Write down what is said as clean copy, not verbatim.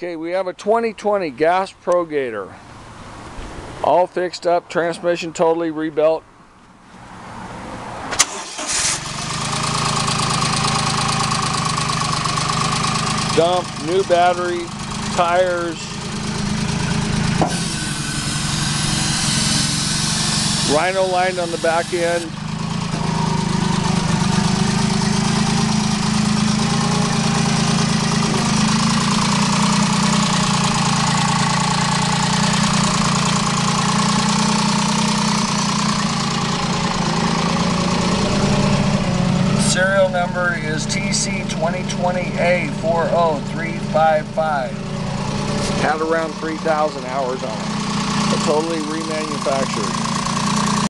Okay, we have a 2020 gas Pro Gator. All fixed up, transmission totally rebuilt. Dump, new battery, tires, rhino line on the back end. Serial number is TC2020A40355. Had around 3,000 hours on it. But totally remanufactured.